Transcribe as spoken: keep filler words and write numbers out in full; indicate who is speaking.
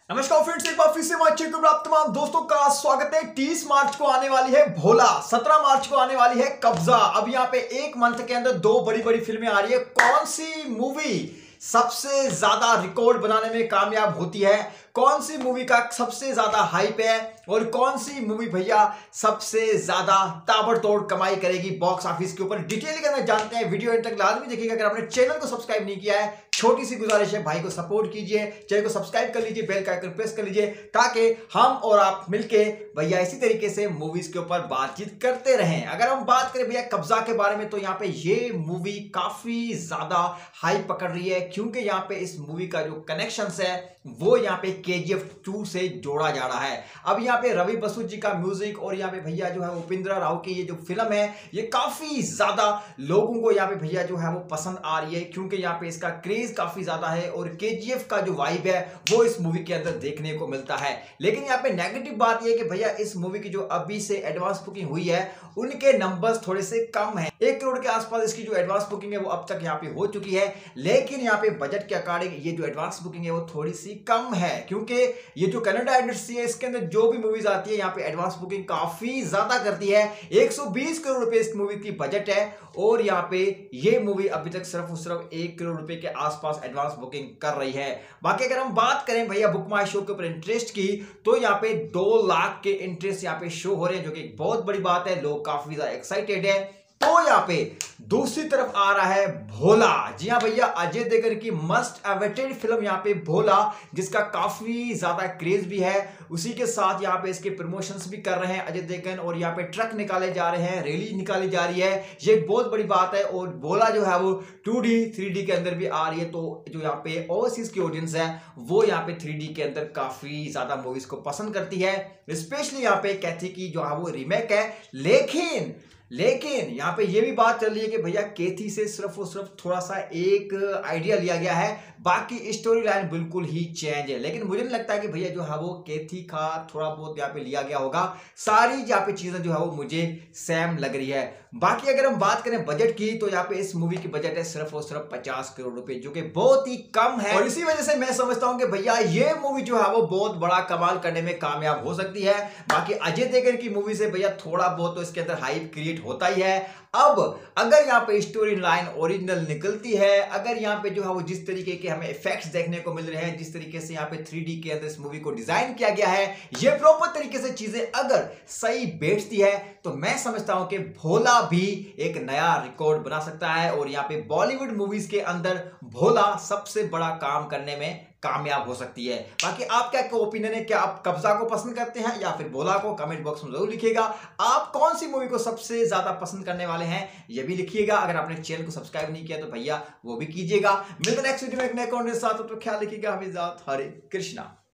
Speaker 1: नमस्कार फ्रेंड्स, एक बार फिर से अच्छे को प्राप्त तमाम दोस्तों का स्वागत है। तीस मार्च को आने वाली है भोला, सत्रह मार्च को आने वाली है कब्जा। अब यहाँ पे एक मंथ के अंदर दो बड़ी बड़ी फिल्में आ रही है। कौन सी मूवी सबसे ज्यादा रिकॉर्ड बनाने में कामयाब होती है, कौन सी मूवी का सबसे ज्यादा हाइप है और कौन सी मूवी भैया सबसे ज्यादा ताबड़तोड़ कमाई करेगी बॉक्स ऑफिस के ऊपर, डिटेल के अंदर जानते हैं। वीडियो एंड तक लाजमी देखिएगा। अगर आपने चैनल को सब्सक्राइब नहीं किया है, छोटी सी गुजारिश है, भाई को सपोर्ट कीजिए, चैनल को सब्सक्राइब कर लीजिए, बेल का आइकन प्रेस कर लीजिए ताकि हम और आप मिलके भैया इसी तरीके से मूवीज के ऊपर बातचीत करते रहें। अगर हम बात करें भैया कब्जा के बारे में, तो यहाँ पे ये मूवी काफी ज्यादा हाइप पकड़ रही है, क्योंकि यहाँ पे इस मूवी का जो कनेक्शन है वो यहाँ पे के जी एफ टू से जोड़ा जा रहा है। अब यहाँ पे रवि बसु जी का म्यूजिक और यहाँ पे भैया जो है उपेंद्र राव की ये जो फिल्म है ये काफी ज्यादा लोगों को यहाँ पे भैया जो है वो पसंद आ रही है, क्योंकि यहाँ पे इसका क्रेज काफी ज्यादा है और के जी एफ का जो वाइब है वो इस मूवी के अंदर देखने को मिलता है। लेकिन यहाँ पे नेगेटिव बात ये है कि भैया इस मूवी की जो अभी से एडवांस बुकिंग हुई है उनके नंबर्स थोड़े से कम है। एक करोड़ के आसपास इसकी जो एडवांस बुकिंग है वो अब तक यहाँ पे हो चुकी है, लेकिन यहाँ पे बजट के अकॉर्डिंग ये जो एडवांस बुकिंग है वो थोड़ी सी कम है, क्योंकि ये जो कनाडा इंडस्ट्री है इसके अंदर जो भी मूवीज आती है यहाँ पे एडवांस बुकिंग काफी ज्यादा करती है। एक सौ बीस करोड़ रुपए इस मूवी की बजट है और यहाँ पे ये मूवी अभी तक सिर्फ और सिर्फ एक करोड़ रुपए के आसपास एडवांस बुकिंग कर रही है। बाकी अगर हम बात करें भैया बुक माई शो के ऊपर इंटरेस्ट की, तो यहाँ पे दो लाख के इंटरेस्ट यहाँ पे शो हो रहे हैं, जो कि एक बहुत बड़ी बात है। लोग काफी ज्यादा एक्साइटेड है। तो यहाँ पे दूसरी तरफ आ रहा है भोला। जी हाँ भैया, अजय देवगन की मस्ट अवेटेड फिल्म यहाँ पे भोला, जिसका काफी ज्यादा क्रेज भी है। उसी के साथ यहाँ पे इसके प्रमोशंस भी कर रहे हैं अजय देवगन, और यहाँ पे ट्रक निकाले जा रहे हैं, रैली निकाली जा रही है। ये एक बहुत बड़ी बात है। और भोला जो है वो टू डी थ्री डी के अंदर भी आ रही है, तो जो यहाँ पे ओवरसीज की ऑडियंस है वो यहाँ पे थ्री डी के अंदर काफी ज्यादा मूवीज को पसंद करती है। स्पेशली यहाँ पे कैथी की जो है वो रीमेक है। लेकिन लेकिन यहाँ पे ये भी बात चल रही है कि भैया केथी से सिर्फ और सिर्फ थोड़ा सा एक आइडिया लिया गया है, बाकी स्टोरी लाइन बिल्कुल ही चेंज है। लेकिन मुझे नहीं लगता है कि भैया जो है वो केथी का थोड़ा बहुत यहाँ पे लिया गया होगा। सारी यहाँ पे चीजें जो है वो मुझे सेम लग रही है। बाकी अगर हम बात करें बजट की, तो यहाँ पे इस मूवी की बजट है सिर्फ और सिर्फ पचास करोड़ रुपए, जो कि बहुत ही कम है। और इसी वजह से मैं समझता हूं कि भैया ये मूवी जो है वो बहुत बड़ा कमाल करने में कामयाब हो सकती है। बाकी अजय देवगन की मूवी से भैया थोड़ा बहुत तो इसके अंदर हाइप क्रिएट होता ही है। अब अगर यहाँ पे स्टोरी लाइन ओरिजिनल निकलती है, अगर यहाँ पे जो है वो जिस तरीके के हमें इफेक्ट्स देखने को मिल रहे हैं, जिस तरीके से यहाँ पे थ्री डी के अंदर इस मूवी को डिजाइन किया गया है, ये प्रॉपर तरीके से चीजें अगर सही बैठती है, तो मैं समझता हूं कि भोला भी एक नया रिकॉर्ड बना सकता है। और यहाँ पे बॉलीवुड मूवीज के अंदर भोला सबसे बड़ा काम करने में कामयाब हो सकती है। बाकी आप क्या ओपिनियन है, क्या आप कब्जा को पसंद करते हैं या फिर भोला को? कमेंट बॉक्स में जरूर लिखिएगा। आप कौन सी मूवी को सबसे ज्यादा पसंद करने वाले हैं ये भी लिखिएगा। अगर आपने चैनल को सब्सक्राइब नहीं किया तो भैया वो भी कीजिएगा। मिलते नेक्स्ट वीडियो में एक नए कंटेंट के साथ, तो ख्याल रखिएगा। हमें हरे कृष्णा।